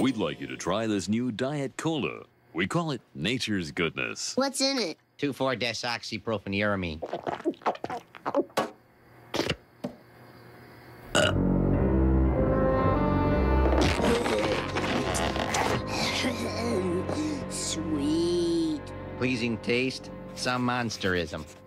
We'd like you to try this new Diet Cola. We call it Nature's Goodness. What's in it? 2,4-desoxyprophenylamine. Sweet. Pleasing taste, some monsterism.